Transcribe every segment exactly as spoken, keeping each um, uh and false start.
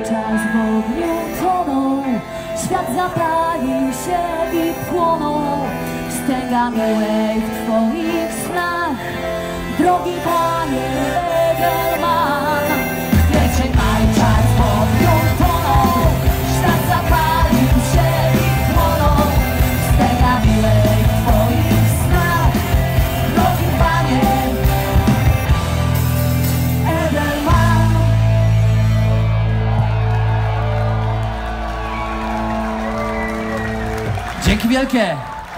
czas w ogniu tonął, świat zapalił się i płonął wstęgami łez w twoich snach, drogi panie Edelman. Nie czekaj, czas w ogniu tonął, świat zapalił się i płonął wstęgami łez w twoich snach, drogi panie Edelman. Dzięki wielkie!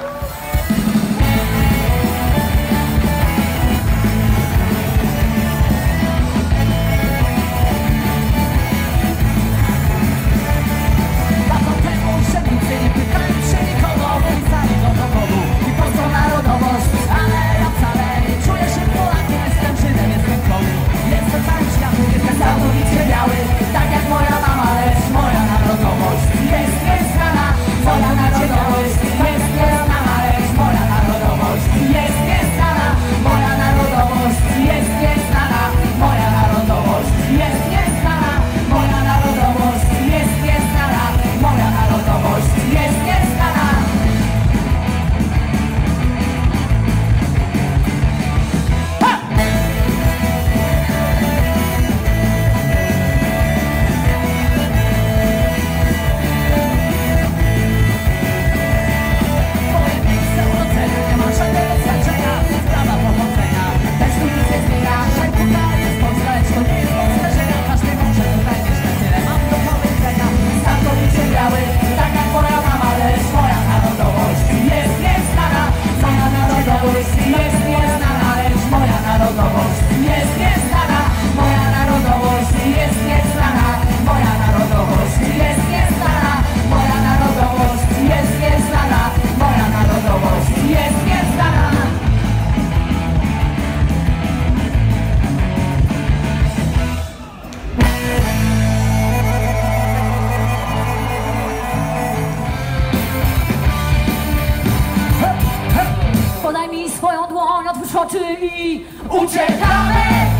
Podaj mi swoją dłoń, otwórz oczy i uciekamy!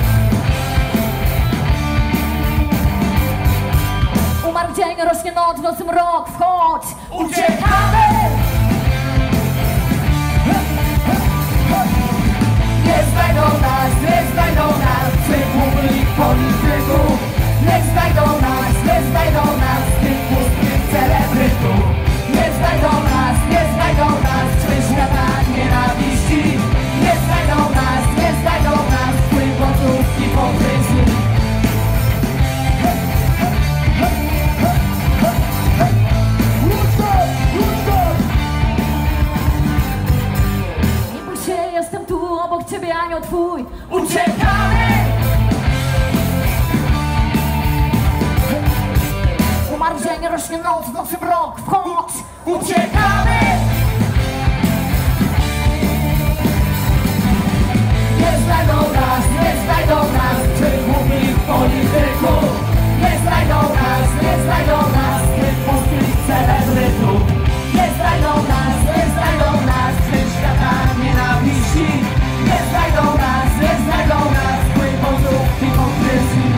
Umarł dzień, rośnie noc, w nocy mrok, wchodź! Uciekamy! Nie znajdą nas, nie znajdą nas, przykłych polityków. Nie znajdą nas, nie znajdą nas, tych pustych celebrytów. Nie znajdą nas, nie znajdą nas, trzy świata nienawiści. Nie znajdą nas, nie znajdą nas, kłopotów i hipokryzji. Nie bój się, jestem tu obok ciebie, anioł twój. Uciekamy! Umarł dzień, rośnie noc, w nocy mrok, wchodź! Uciekamy! Nie znajdą nas, nie znajdą nas, przykłych polityków. Nie znajdą nas, nie znajdą nas, tych pustych celebrytów. Nie znajdą nas, nie znajdą nas, tych świata nienawiści. Nie znajdą nas, nie znajdą nas, kłopotów i hipokryzji.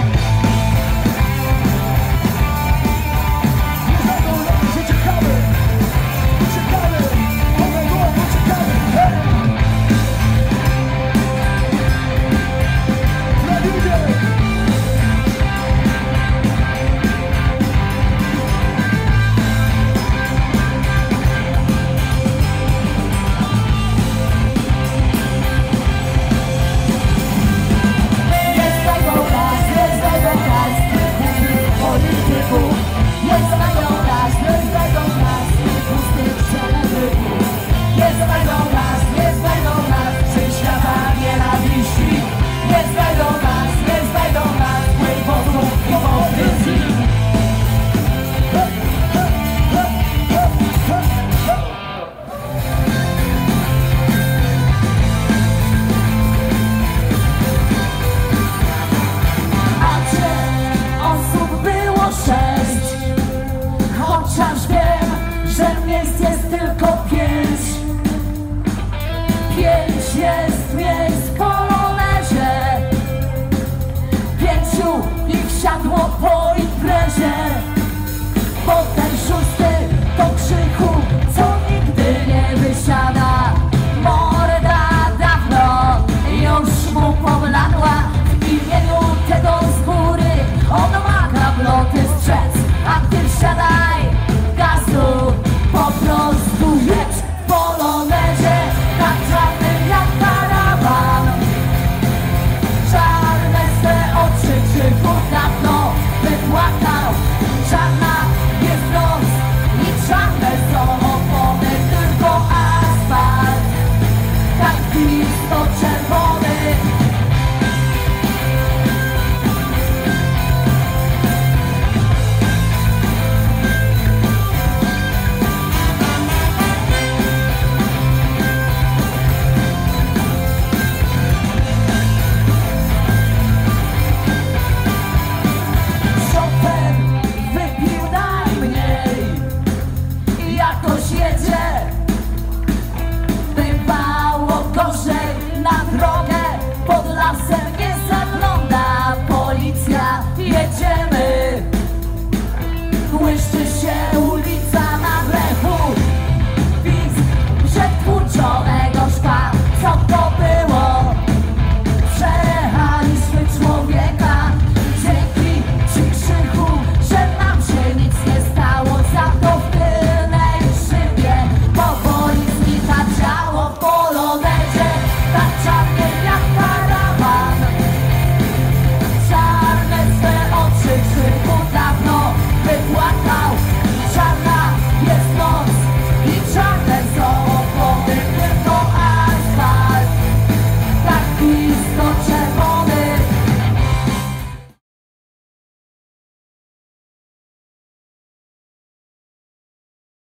Jest w Polonezie, pięciu ich siadło po